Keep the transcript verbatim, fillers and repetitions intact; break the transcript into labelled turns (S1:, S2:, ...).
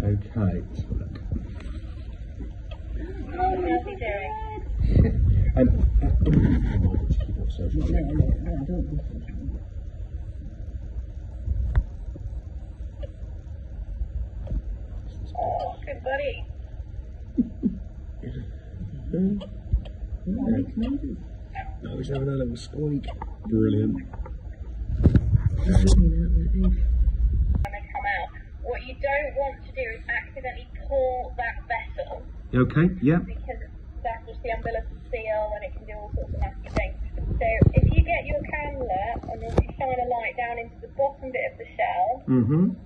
S1: Okay, let's have a look.
S2: How's he doing?
S1: um, uh, I might just keep on social
S3: No,
S1: media.
S3: no, no, I don't do social media.
S2: Oh, good buddy.
S1: Um,
S3: No,
S1: yeah.
S3: make noises.
S1: No, he's having a little squeak. Brilliant.
S3: Just looking out that edge.
S2: When they come out, what you don't want to do is accidentally pull that vessel,
S1: Okay, yeah.
S2: because that's just the umbilical seal and it can do all sorts of nasty things. So if you get your candle and if you shine a light down into the bottom bit of the shell,
S1: Mm-hmm.